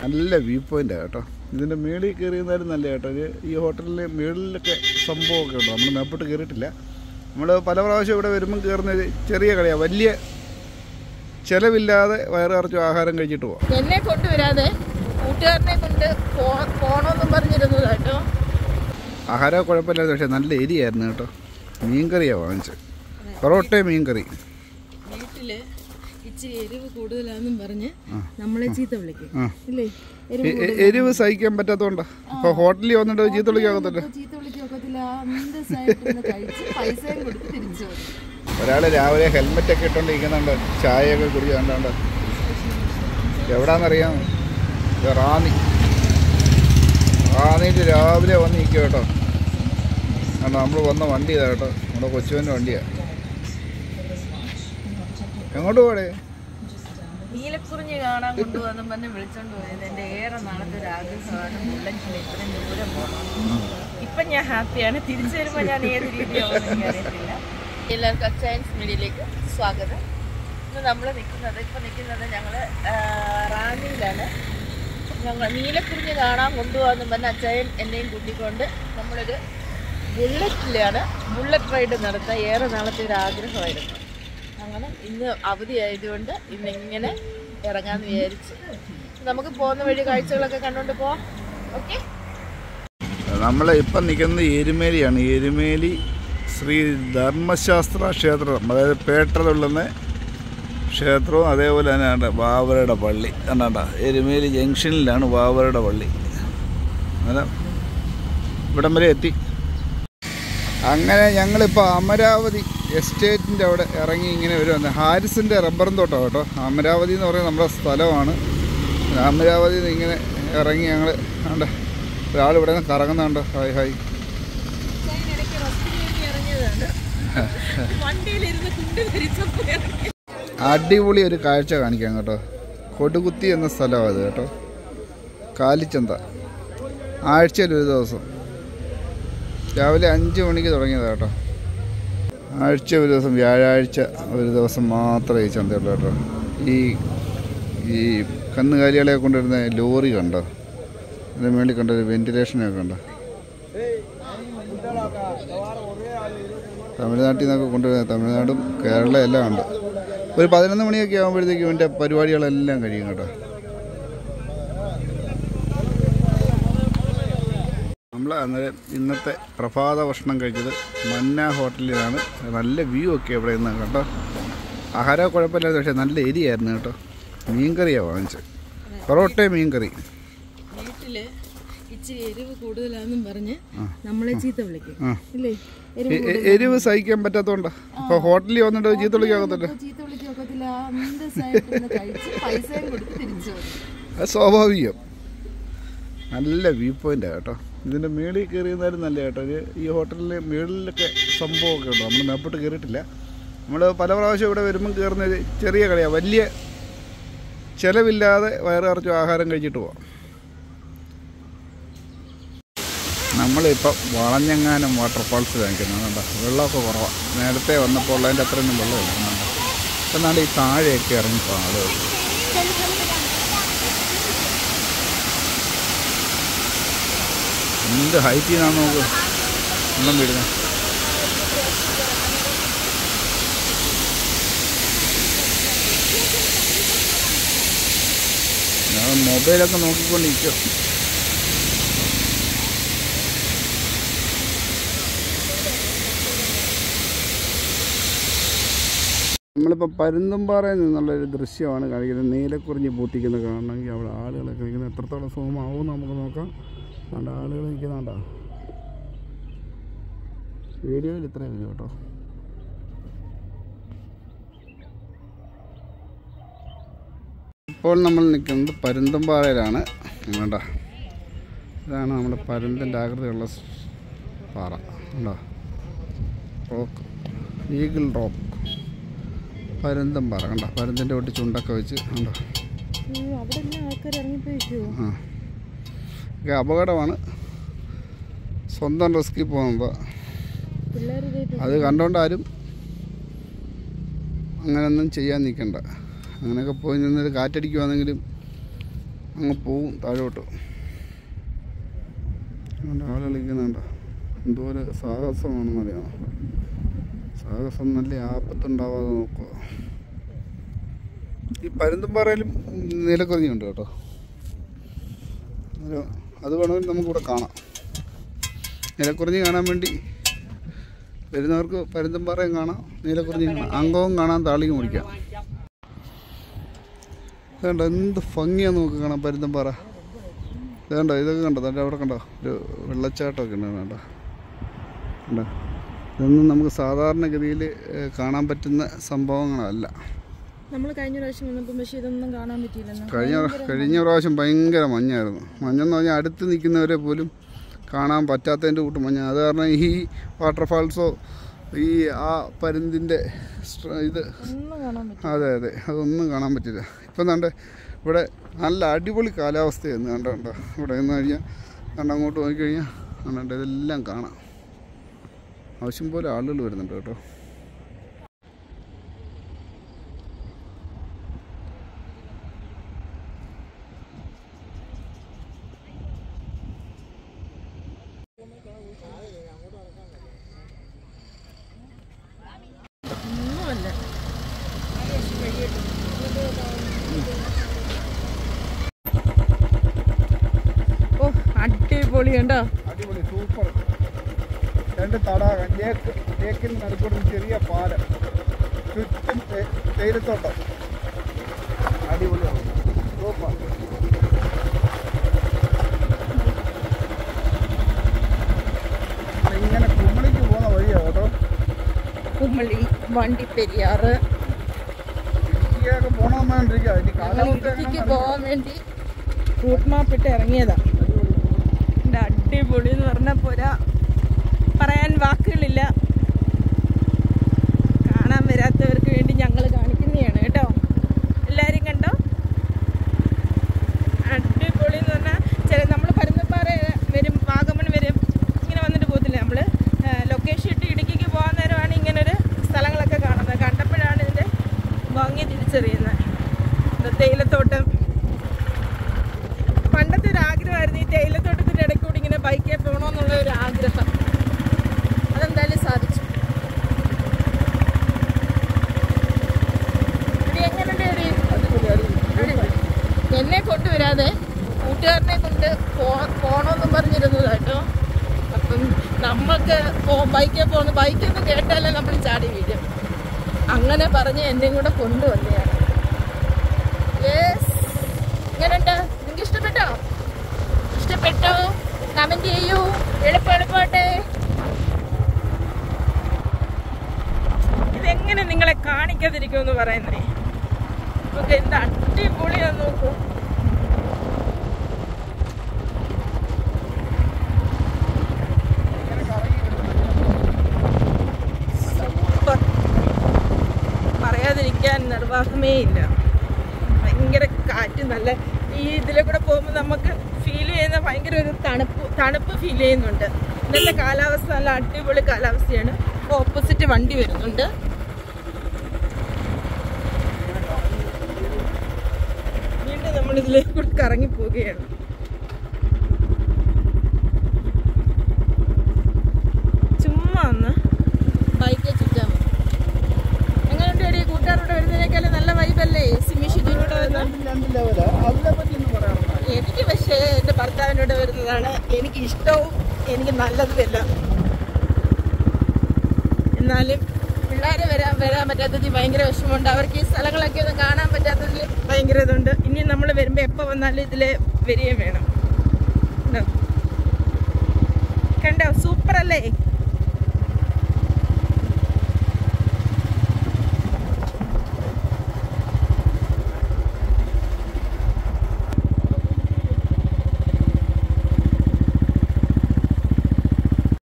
നല്ല വ്യൂ പോയിൻ്റാണ് കേട്ടോ. ഇതിൻ്റെ മേളിൽ കയറിയിരുന്നാലും നല്ല കേട്ടോ. ഈ ഹോട്ടലിൽ മേളിലൊക്കെ സംഭവമൊക്കെ ഉണ്ടോ, നമ്മൾ മേപ്പോട്ട് കയറിയിട്ടില്ല. നമ്മൾ പല പ്രാവശ്യം ഇവിടെ വരുമ്പം കയറുന്ന ചെറിയ കടയാണ്, വലിയ ചിലവില്ലാതെ വയറ് നിറച്ച് ആഹാരം കഴിച്ചിട്ട് പോവാം. എന്നെ കൊണ്ടുവരാതെ കൂട്ടുകാരനെ കൊണ്ട് പോകണമെന്നും പറഞ്ഞിരുന്നത് കേട്ടോ. ആഹാരം കുഴപ്പമില്ലാതെ, പക്ഷേ നല്ല എരിയായിരുന്നു കേട്ടോ. മീൻകറിയാണ് വാങ്ങിച്ചത്, പൊറോട്ടയും മീൻകറി. വീട്ടില് ഇച്ചിരി എരിവ് കൂടുതലാന്നും പറഞ്ഞ് നമ്മളെ ചീത്ത വിളിക്കും ഇല്ലേ? എരിവ് സഹിക്കാൻ പറ്റാത്തതുകൊണ്ടാ ഇപ്പൊ ഹോട്ടലിൽ വന്നിട്ട് ചീത്ത വിളിക്കാകത്തില്ല. ഒരാള് രാവിലെ ഹെൽമെറ്റ് ഒക്കെ ഇട്ടോണ്ടിരിക്കുന്നുണ്ട്, ചായയൊക്കെ കുടിച്ച് കണ്ടോണ്ട്. എവിടാന്നറിയാം, റാന്നിട്ട് രാവിലെ വന്ന് നിൽക്കുക കേട്ടോ. കാരണം നമ്മൾ വന്ന വണ്ടി ഇതാ കേട്ടോ, നമ്മുടെ കൊച്ചുവിൻ്റെ വണ്ടിയാണ്. എങ്ങോട്ട് പോടേ? നീലക്കുറിഞ്ഞി കാണാൻ കൊണ്ടുവന്നും പറഞ്ഞ് വിളിച്ചോണ്ട് പോയത് എൻ്റെ ഏറെ നാളത്തെ ഒരു ആഗ്രഹമാണ്. ബുള്ളറ്റിൽ ഇത്രയും ദൂരം പോകണം. ഇപ്പം ഞാൻ ഹാപ്പിയാണ്. തിരിച്ചു വരുമ്പോൾ ഞാൻ ഏത് രീതിയാവുമെന്ന് എനിക്ക് അറിയത്തില്ല. എല്ലാവർക്കും അച്ചായൻസ് മീഡിയയിലേക്ക് സ്വാഗതം. ഇന്ന് നമ്മൾ നിൽക്കുന്നത് ഞങ്ങൾ റാന്നിയിലാണ്. ഞങ്ങൾ നീലക്കുറിഞ്ഞി കാണാൻ കൊണ്ടുപോകാമെന്നും പറഞ്ഞ് അച്ചായൻ എന്നെയും കൂട്ടിക്കൊണ്ട് നമ്മളൊരു ബുള്ളറ്റ് റൈഡ് നടത്താൻ ഏറെ നാളത്തെ ഒരു ആഗ്രഹമായിരുന്നു. അങ്ങനെ ഇന്ന് അവധി ആയതുകൊണ്ട് ഇന്നിങ്ങനെ ഇറങ്ങാമെന്ന് വിചാരിച്ച് നമുക്ക് പോകുന്ന വഴി കാഴ്ചകളൊക്കെ കണ്ടുകൊണ്ട് പോവാം. ഓക്കെ, നമ്മൾ ഇപ്പം നിൽക്കുന്നത് എരുമേലിയാണ്. എരുമേലി ശ്രീ ധർമ്മശാസ്ത്ര ക്ഷേത്രം, അതായത് പേട്ടതുള്ളുന്ന ക്ഷേത്രവും അതേപോലെ തന്നെ വാവരുടെ പള്ളി കണ്ടാ. എരുമേലി ജംഗ്ഷനിലാണ് വാവരുടെ പള്ളി. അങ്ങനെ ഇവിടം വരെ എത്തി. അങ്ങനെ ഞങ്ങളിപ്പോൾ അമരാവതി എസ്റ്റേറ്റിൻ്റെ അവിടെ ഇറങ്ങി ഇങ്ങനെ വരുവാണ്. ഹാരിസിൻ്റെ റബ്ബറും തോട്ടം കേട്ടോ. അമരാവതി എന്ന് പറയുന്നത് നമ്മുടെ സ്ഥലമാണ്. അമരാവതിയിൽ നിന്ന് ഇങ്ങനെ ഇറങ്ങി ഞങ്ങൾ ഉണ്ട്. ഒരാൾ ഇവിടെ നിന്ന് കറങ്ങുന്നുണ്ട്. Hi hi. അടിപൊളി ഒരു കാഴ്ച കാണിക്കാം കേട്ടോ. കൊടുകുത്തി എന്ന സ്ഥലമാണ് അത് കേട്ടോ. കാലിച്ചന്ത ആഴ്ചയിൽ ഒരു ദിവസം രാവിലെ 5 മണിക്ക് തുടങ്ങിയതാണ് കേട്ടോ. ആഴ്ച ഒരു ദിവസം, വ്യാഴാഴ്ച ഒരു ദിവസം മാത്രമേ ഈ ചന്തയുള്ളൂ കേട്ടോ. ഈ കന്നുകാലികളെ കൊണ്ടുവരുന്ന ലോറി കണ്ടോ, അതിന് വേണ്ടി കണ്ടൊരു വെന്റിലേഷനൊക്കെ കണ്ടോ. തമിഴ്നാട്ടിൽ നിന്നൊക്കെ കൊണ്ടുവരുന്നത്, തമിഴ്നാടും കേരള എല്ലാം ഉണ്ട്. ഒരു 11 മണിയൊക്കെ ആകുമ്പോഴത്തേക്കും ഇതിൻ്റെ പരിപാടികളെല്ലാം കഴിയും കേട്ടോ. നമ്മൾ അന്നേരം ഇന്നത്തെ പ്രഭാത ഭക്ഷണം കഴിച്ചത് മന്ന ഹോട്ടലിലാണ്. നല്ല വ്യൂ ഒക്കെ ഇവിടെ നിന്ന് കേട്ടോ. ആഹാരം കുഴപ്പമില്ലാതെ, പക്ഷേ നല്ല എരിയായിരുന്നു കേട്ടോ. മീൻകറിയാണ് വാങ്ങിച്ചത്, പൊറോട്ടയും മീൻകറി. വീട്ടില് ഇച്ചിരി എരിവ് കൂടുതലാന്നും പറഞ്ഞ് നമ്മളെ ചീത്ത വിളിക്കും ഇല്ലേ? എരിവ് സഹിക്കാൻ പറ്റാത്തതുകൊണ്ടാ ഇപ്പൊ ഹോട്ടലിൽ വന്നിട്ട് ചീത്ത വിളിക്കാകത്തില്ല. അത് സ്വാഭാവികം. നല്ല വ്യൂ പോയിൻ്റാണ് കേട്ടോ. ഇതിൻ്റെ മേളിൽ കയറിയിരുന്നാലും നല്ല കേട്ടോ. ഈ ഹോട്ടലിൽ മേളിലൊക്കെ സംഭവമൊക്കെ ഉണ്ടോ, നമ്മൾ മേപ്പോട്ട് കയറിയിട്ടില്ല. നമ്മൾ പല പ്രാവശ്യം ഇവിടെ വരുമ്പം കയറുന്ന ചെറിയ കടയാണ്, വലിയ ചിലവില്ലാതെ വയറ് നിറച്ച് ആഹാരം കഴിച്ചിട്ട് പോവാം. നമ്മളിപ്പം വളഞ്ഞെങ്ങാനും വാട്ടർഫാൾസ് കാണിക്കുന്നുണ്ടോ. വെള്ളമൊക്കെ കുറവാണ്. നേരത്തെ വന്നപ്പോൾ ഉള്ളതിൻ്റെ അത്രയൊന്നും വെള്ളമില്ല. എന്നാണ്ട് ഈ താഴെയൊക്കെ ഇറങ്ങിപ്പോൾ ആളുകൾ. എന്ത് ഹൈറ്റിൽ നിന്നാണ് നോക്ക് വെള്ളം വീടുന്നത്. ഞാൻ മൊബൈലൊക്കെ നോക്കിക്കൊണ്ടിരിക്കും. നമ്മളിപ്പോൾ പരുന്തുംപാറയിൽ നിന്നുള്ളൊരു ദൃശ്യമാണ് കാണിക്കുന്നത്. നീലക്കുറിഞ്ഞി പൂത്തിക്കുന്നത് കാണണമെങ്കിൽ അവിടെ ആളുകളൊക്കെ നിൽക്കുന്നത് എത്രത്തോളം സുഖമാവും നമുക്ക് നോക്കാം. കണ്ട ആളുകൾ നിൽക്കുന്നുണ്ടോ. വീഡിയോയിൽ ഇത്രയും വരും കേട്ടോ. ഇപ്പോൾ നമ്മൾ നിൽക്കുന്നത് പരുന്തുംപാറയിലാണ്. കണ്ടോ, ഇതാണ് നമ്മുടെ പരുന്തിൻ്റെ ആകൃതിയുള്ള പാറ. കണ്ടോ, റോക്ക്, ഈഗിൾ റോക്ക്, പരുന്തുംപാറ. കണ്ടോ, പരുന്തിൻ്റെ ഒട്ടി ചുണ്ടൊക്കെ വെച്ച്. കണ്ടോ, അപകടമാണ്. സ്വന്തം റിസ്കിൽ പോകുമ്പോൾ അത് കണ്ടുകൊണ്ട് ആരും അങ്ങനെയൊന്നും ചെയ്യാൻ നിൽക്കണ്ട. അങ്ങനെയൊക്കെ പോയി നിന്നൊരു കാറ്റടിക്കുവാണെങ്കിലും അങ്ങ് പോവും താഴോട്ട്. ആൾ കളിക്കുന്നുണ്ട്. എന്തോരം സാഹസമാണെന്നറിയാമോ? സാഹസം നല്ല ആപത്തുണ്ടാവാതെ നോക്കുക. ഈ പരുന്തുംപാറയിലും നീലക്കുറിഞ്ഞിയുണ്ട് കേട്ടോ. അത് വേണമെങ്കിൽ നമുക്കിവിടെ കാണാം. നീലക്കുറിഞ്ഞി കാണാൻ വേണ്ടി വരുന്നവർക്ക് പരുന്തുംപാറയും കാണാം, നീലക്കുറിഞ്ഞി കാണാം, അംഗവും കാണാൻ, താളിയും മുടിക്കാം. വേണ്ട എന്ത് ഭംഗിയാന്ന് നോക്കി കാണാം പരുന്തുംപാറ. വേണ്ട ഇതൊക്കെ കണ്ടോ, തൻ്റെ അവിടെ കണ്ടോ ഒരു വെള്ളച്ചാട്ടമൊക്കെ ഉണ്ട്. വേണ്ട കണ്ടോ, ഇതൊന്നും നമുക്ക് സാധാരണഗതിയിൽ കാണാൻ പറ്റുന്ന സംഭവങ്ങളല്ല. നമ്മൾ കഴിഞ്ഞ പ്രാവശ്യം വന്നപ്പോൾ പക്ഷേ ഇതൊന്നും കാണാൻ പറ്റിയില്ല. കഴിഞ്ഞ പ്രാവശ്യം ഭയങ്കര മഞ്ഞായിരുന്നു. മഞ്ഞെന്ന് പറഞ്ഞാൽ അടുത്ത് നിൽക്കുന്നവരെ പോലും കാണാൻ പറ്റാത്തതിൻ്റെ കൂട്ട് മഞ്ഞ. അത് കാരണം ഈ വാട്ടർഫാൾസോ ഈ ആ പരുന്തിൻ്റെ ഇത് അതെ അതൊന്നും കാണാൻ പറ്റില്ല. ഇപ്പം കണ്ട് ഇവിടെ നല്ല അടിപൊളി കാലാവസ്ഥയായിരുന്നു. കണ്ടോ ഇവിടെ നിന്ന് കഴിഞ്ഞാൽ അങ്ങോട്ട് നോക്കിക്കഴിഞ്ഞാൽ കണ്ടോ ഇതെല്ലാം കാണാം. ആവശ്യം പോലെ ആളുകൾ വരുന്നുണ്ട് കേട്ടോ. അടിപൊളി കണ്ടോ, അടിപൊളി സൂപ്പർ. 2 തടാകം, ലേക്കിൽ നടുക്കൂടെ ചെറിയ പാലം, ചുറ്റും തേയിലത്തോട്ടം. അടിപൊളിയാണ്, സൂപ്പർ. ഇങ്ങനെ കുമളിക്ക് പോകുന്ന വഴിയാണ് കേട്ടോ. കുമളി, വണ്ടിപ്പെരിയാറ് ഇടുക്കിക്ക് പോകാൻ വേണ്ടി റൂട്ട് മാപ്പ് ഇട്ട് ഇറങ്ങിയതാ. അടിപൊളി എന്ന് പറഞ്ഞാൽ പോരാ, പറയാൻ വാക്കുകളില്ല. കാണാൻ വരാത്തവർക്ക് വേണ്ടി ഞങ്ങൾ കാണിക്കുന്നതാണ് കേട്ടോ. എല്ലാവരും കണ്ടോ, അടിപൊളി എന്ന് പറഞ്ഞാൽ നമ്മൾ പരുന്തുംപാറ വരും, വാഗമൺ വരും, ഇങ്ങനെ വന്നിട്ട് പോകത്തില്ല. നമ്മൾ ലൊക്കേഷൻ ഇട്ട് ഇടുക്കിക്ക് പോകാൻ നേരമാണ് ഇങ്ങനൊരു സ്ഥലങ്ങളൊക്കെ കാണുന്നത്. കണ്ടപ്പോഴാണ് ഇതിൻ്റെ ഭംഗി തിരിച്ചറിയുന്നത്. തേയിലത്തോട്ടം, പണ്ടത്തെ ഒരു ആഗ്രഹമായിരുന്നു ഈ തേയിലത്തോട്ടത്തിൻ്റെ ഇടയ്ക്ക് കൂടി ഇങ്ങനെ ബൈക്കിൽ പോകണമെന്നുള്ള ഒരു ആഗ്രഹം. അതെന്തായാലും സാധിച്ചു. എന്നെ കൊണ്ടുവരാതെ കൂട്ടുകാരനെ കൊണ്ട് പോകണമെന്നും പറഞ്ഞിരുന്നത് കേട്ടോ. അപ്പം നമ്മൾക്ക് ബൈക്കിൽ പോകുന്നു, ബൈക്കൊന്നും കേട്ടാലേ നമ്മൾ ചാടി വീഴും. അങ്ങനെ പറഞ്ഞ് എന്നെയും കൂടെ കൊണ്ടുവന്നെയാണ്. യെസ്, എങ്ങനെയുണ്ട്? നിങ്ങൾക്ക് ഇഷ്ടപ്പെട്ടോ? ഇഷ്ടപ്പെട്ടോ? കമന്റ് ചെയ്യൂ. എളുപ്പട്ടെ. ഇതെങ്ങനെ നിങ്ങളെ കാണിക്കാതിരിക്കുമെന്ന് പറയുന്നേ. ഓക്കെ, എന്ത് അടിപൊളിയാന്ന് നോക്കൂ. പറയാതിരിക്കാൻ നിർവാഹമേ ഇല്ല. ഭയങ്കര കാറ്റ്, നല്ല ഈ ഇതിലെ കൂടെ പോകുമ്പോൾ നമുക്ക് ഫീൽ ചെയ്യുന്ന ഭയങ്കര ഒരു തണുപ്പ് ഫീൽ ചെയ്യുന്നുണ്ട്. ഇന്നത്തെ കാലാവസ്ഥ നല്ല അടിപൊളി കാലാവസ്ഥയാണ്. ഓപ്പോസിറ്റ് വണ്ടി വരുന്നുണ്ട്. വീണ്ടും നമ്മൾ ഇതിലേക്ക് കൂടെ കറങ്ങി പോവുകയാണ്. ചുമ്മാ ഒന്ന് ബൈക്ക് ചുറ്റാൻ മതി. എങ്ങനെയുണ്ട് എടി? കൂട്ടുകാരോട് വരുന്നതിനേക്കാളും നല്ല വൈബല്ലേ സിമിഷിനോട് വരുന്നത്? എനിക്ക് പക്ഷേ എൻ്റെ ഭർത്താവിനോട് വരുന്നതാണ് എനിക്ക് ഇഷ്ടവും എനിക്ക് നല്ലതുമല്ല. എന്നാലും പിള്ളേരെ വരാൻ പറ്റാത്തതിൽ ഭയങ്കര വിഷമമുണ്ട്. അവർക്ക് ഈ സ്ഥലങ്ങളൊക്കെ ഒന്നും കാണാൻ പറ്റാത്തതിൽ ഭയങ്കര ഇതുണ്ട്. ഇനി നമ്മൾ വരുമ്പോൾ എപ്പോൾ വന്നാലും ഇതിൽ വരികയും വേണം. കണ്ടോ, സൂപ്പർ അല്ലേ?